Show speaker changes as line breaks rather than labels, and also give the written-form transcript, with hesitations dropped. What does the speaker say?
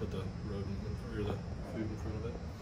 put the road in, or the food in front of it.